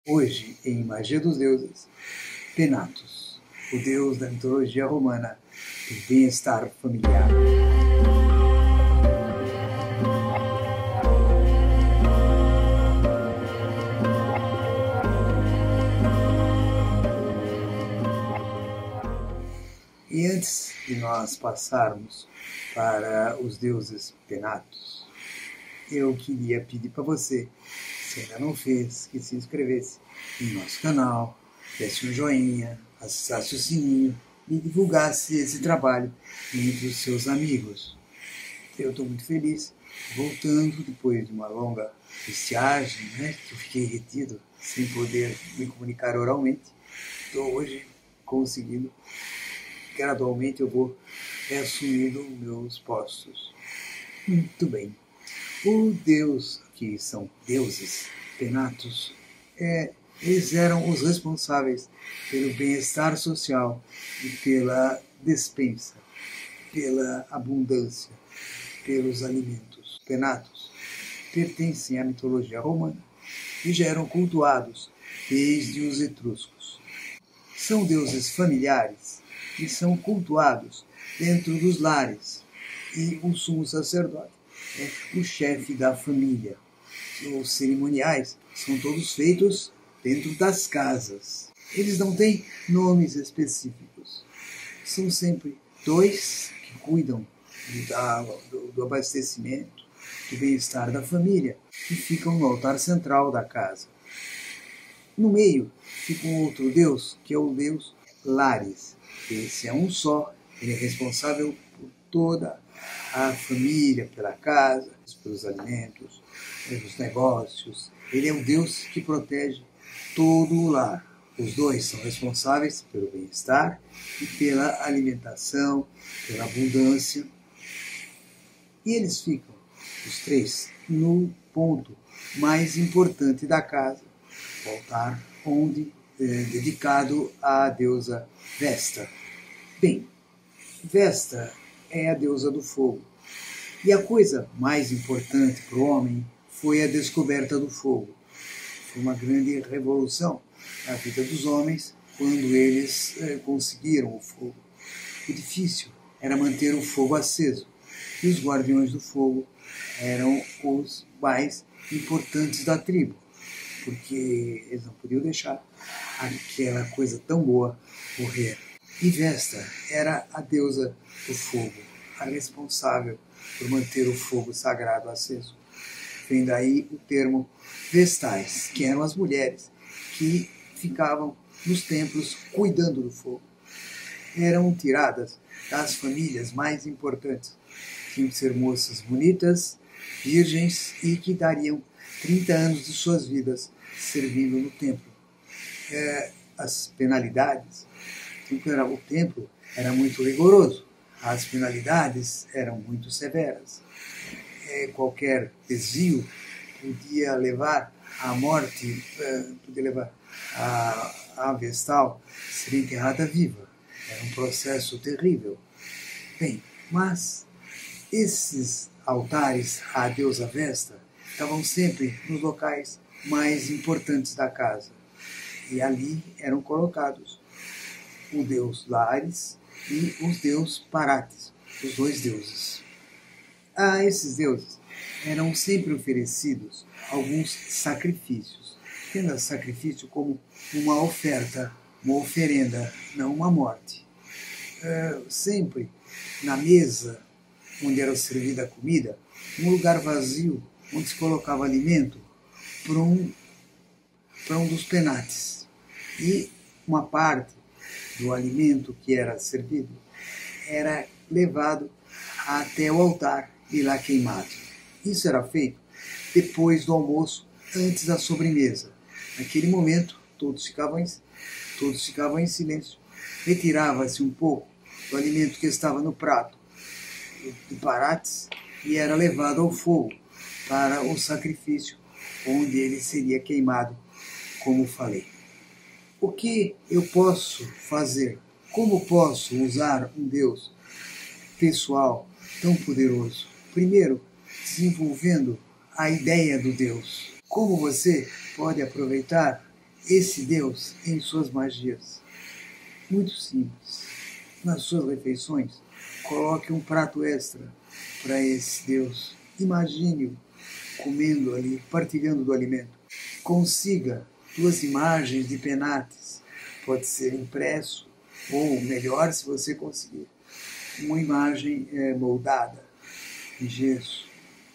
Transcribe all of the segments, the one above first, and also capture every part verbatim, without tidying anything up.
Hoje, em Magia dos Deuses, Penatos, o deus da mitologia romana do bem-estar familiar. E antes de nós passarmos para os deuses Penatos, eu queria pedir para você, se ainda não fez, que se inscrevesse no nosso canal, desse um joinha, acessasse o sininho e divulgasse esse trabalho entre os seus amigos. Eu estou muito feliz, voltando depois de uma longa estiagem, né, que eu fiquei retido, sem poder me comunicar oralmente. Estou hoje conseguindo, gradualmente eu vou reassumindo meus postos. Muito bem. O deus, que são deuses, Penatos, é, eles eram os responsáveis pelo bem-estar social e pela despensa, pela abundância, pelos alimentos. Penatos pertencem à mitologia romana e já eram cultuados desde os etruscos. São deuses familiares e são cultuados dentro dos lares, e o sumo sacerdote é o chefe da família. Os cerimoniais são todos feitos dentro das casas. Eles não têm nomes específicos. São sempre dois que cuidam do, do abastecimento, do bem-estar da família, e ficam no altar central da casa. No meio fica um outro deus, que é o deus Lares. Esse é um só, ele é responsável por toda a família, pela casa, pelos alimentos, pelos negócios. Ele é o Deus que protege todo o lar. Os dois são responsáveis pelo bem-estar e pela alimentação, pela abundância. E eles ficam, os três, no ponto mais importante da casa, o altar, onde é dedicado à deusa Vesta. Bem, Vesta é a deusa do fogo. E a coisa mais importante para o homem foi a descoberta do fogo. Foi uma grande revolução na vida dos homens quando eles eh, conseguiram o fogo. O difícil era manter o fogo aceso. E os guardiões do fogo eram os mais importantes da tribo, porque eles não podiam deixar aquela coisa tão boa morrer. E Vesta era a deusa do fogo, a responsável por manter o fogo sagrado aceso. Vem daí o termo vestais, que eram as mulheres que ficavam nos templos cuidando do fogo. Eram tiradas das famílias mais importantes. Tinham que ser moças bonitas, virgens e que dariam trinta anos de suas vidas servindo no templo. É, as penalidades, o templo era muito rigoroso. As penalidades eram muito severas. É, qualquer desvio podia levar à morte, é, podia levar a, a vestal a ser enterrada viva. Era um processo terrível. Bem, mas esses altares à deusa Vesta estavam sempre nos locais mais importantes da casa. E ali eram colocados o deus Lares e os deuses Parates, os dois deuses. A esses deuses eram sempre oferecidos alguns sacrifícios, tendo sacrifício como uma oferta, uma oferenda, não uma morte. Uh, sempre na mesa onde era servida a comida, um lugar vazio onde se colocava alimento para um, para um dos penates. E uma parte do alimento que era servido era levado até o altar e lá queimado. Isso era feito depois do almoço, antes da sobremesa. Naquele momento, todos ficavam em, todos ficavam em silêncio. Retirava-se um pouco do alimento que estava no prato de Parates e era levado ao fogo para o sacrifício, onde ele seria queimado, como falei. O que eu posso fazer? Como posso usar um Deus pessoal tão poderoso? Primeiro, desenvolvendo a ideia do Deus. Como você pode aproveitar esse Deus em suas magias. Muito simples. Nas suas refeições, coloque um prato extra para esse Deus. Imagine-o comendo ali, partilhando do alimento. Consiga duas imagens de penates. Pode ser impresso, ou melhor, se você conseguir, uma imagem é, moldada em gesso.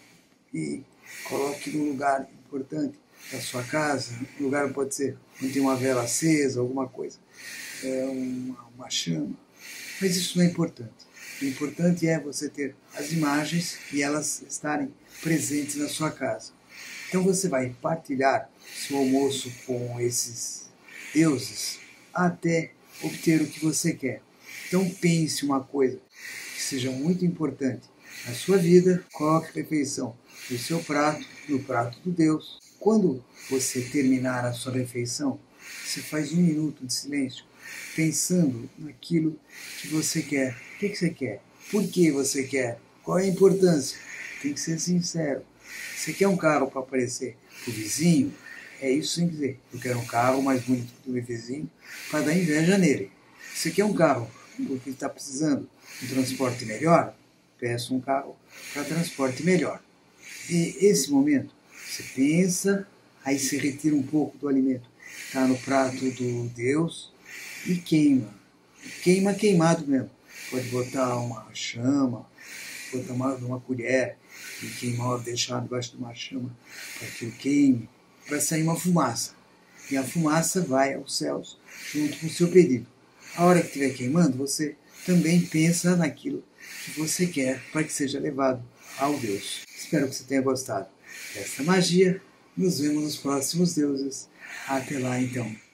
E coloque num lugar importante da sua casa. O lugar pode ser onde tem uma vela acesa, alguma coisa, é, uma, uma chama. Mas isso não é importante. O importante é você ter as imagens e elas estarem presentes na sua casa. Então você vai partilhar seu almoço com esses deuses até obter o que você quer. Então pense uma coisa que seja muito importante na sua vida, coloque a refeição no seu prato, no prato do Deus. Quando você terminar a sua refeição, você faz um minuto de silêncio, pensando naquilo que você quer. O que você quer? Por que você quer? Qual é a importância? Tem que ser sincero. Você quer um carro para aparecer para o vizinho? É isso sem dizer. Eu quero um carro mais bonito que o do vizinho para dar inveja nele. Você quer um carro porque está precisando de um transporte melhor? Peça um carro para transporte melhor. E esse momento, você pensa, aí se retira um pouco do alimento. Está no prato do Deus e queima. Queima queimado mesmo. Pode botar uma chama, botar uma, uma colher e queimar, deixar debaixo de uma chama para que o queime, para sair uma fumaça. E a fumaça vai aos céus junto com o seu pedido. A hora que estiver queimando, você também pensa naquilo que você quer para que seja levado ao Deus. Espero que você tenha gostado dessa magia. Nos vemos nos próximos deuses. Até lá, então.